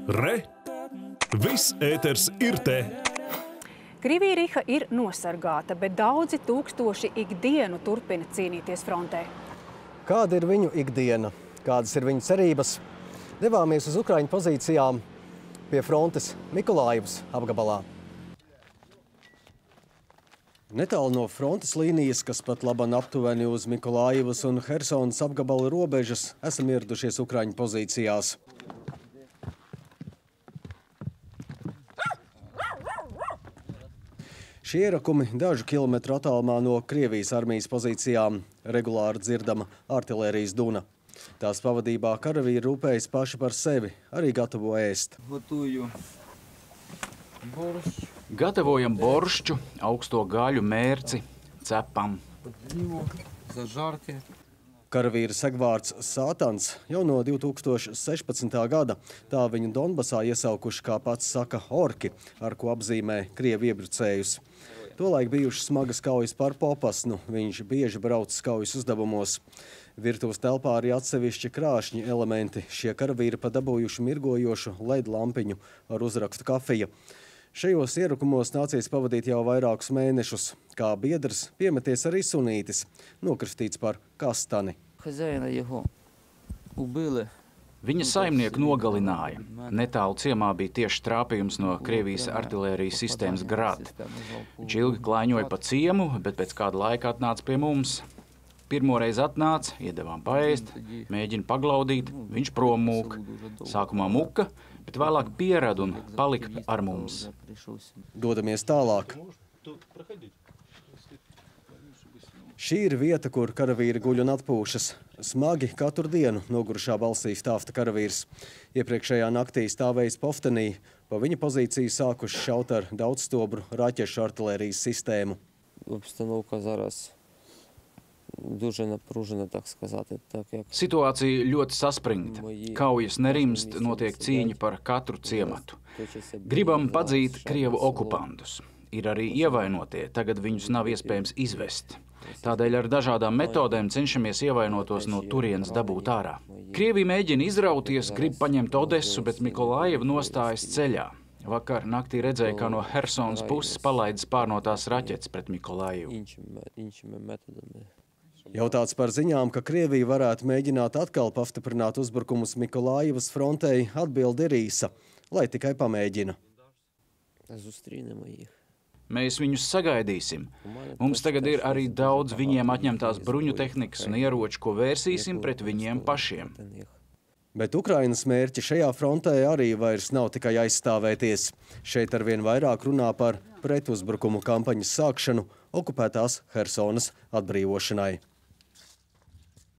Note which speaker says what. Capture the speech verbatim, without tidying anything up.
Speaker 1: Re! Viss ēters ir te!
Speaker 2: Krievija ir nosargāta, bet daudzi tūkstoši ikdienu turpina cīnīties frontē.
Speaker 3: Kāda ir viņu ikdiena? Kādas ir viņu cerības? Devāmies uz Ukraiņu pozīcijām pie frontes Mikolājivas apgabalā. Netālu no frontes līnijas, kas pat laban aptuveni uz Mikolājivas un Hersonas apgabala robežas, esam ieradušies Ukraiņu pozīcijās. Šie ierakumi dažu kilometru attālumā no Krievijas armijas pozīcijām, regulāri dzirdama artilērijas duna. Tās pavadībā karavīri rūpējas paši par sevi, arī gatavo ēst.
Speaker 4: Gatavojam boršķu, augsto gaļu, mērci, cepam.
Speaker 3: Karavīra segvārds Sātans jau no divi tūkstoši sešpadsmitā gada, tā viņu Donbasā iesaukuši, kā pats saka, orki, ar ko apzīmē Krievu iebrucējus. Tolaik bijušas smagas kaujas par Popasnu, viņš bieži brauc kaujas uzdevumos. Virtuves telpā arī atsevišķi krāšņi elementi. Šie karavīri pa dabūjuši mirgojošu L E D lampiņu ar uzrakstu kafija. Šajos ierakumos nācies pavadīt jau vairākus mēnešus. Kā biedrs piemeties arī sunītis, nokristīts par kastani.
Speaker 4: Viņa saimnieku nogalināja. Netālu ciemā bija tieši trāpījums no Krievijas artilērijas sistēmas Grad. Viņš ilgi klaiņoja pa ciemu, bet pēc kāda laika atnāca pie mums. Pirmoreiz atnāca, iedevām paēst, mēģina paglaudīt, viņš prom mūk. Sākumā muka, bet vēlāk pierad un palika ar mums.
Speaker 3: Dodamies tālāk. Šī ir vieta, kur karavīri guļ un atpūšas. Smagi katru dienu nogurušā balsī stāvta karavīrs. Iepriekšējā naktī stāvējis Poftenī, pa viņa pozīciju sākuši šaut ar daudzstobru raķešu artilērijas sistēmu.
Speaker 4: Situācija ļoti saspringta. Kaujas nerimst, notiek cīņa par katru ciematu. Gribam padzīt Krievu okupantus. Ir arī ievainotie, tagad viņus nav iespējams izvest. Tādēļ ar dažādām metodēm cenšamies ievainotos no turienes dabūt ārā. Krievija mēģina izrauties, grib paņemt Odesu, bet Mikolājiva nostājas ceļā. Vakar naktī redzēja, kā no Hersonas puses palaidas pārnotās raķetes pret Mikolājivu.
Speaker 3: Jautāts par ziņām, ka Krievija varētu mēģināt atkal pastiprināt uzbrukumus Mikolājivas frontei, atbildi ir īsa, lai tikai pamēģina.
Speaker 4: Mēs viņus sagaidīsim. Mums tagad ir arī daudz viņiem atņemtās bruņu tehnikas un ieroču, ko vērsīsim pret viņiem pašiem.
Speaker 3: Bet Ukrainas mērķi šajā frontē arī vairs nav tikai aizstāvēties. Šeit arvien vairāk runā par pretuzbrukumu kampaņas sākšanu okupētās Hersonas atbrīvošanai.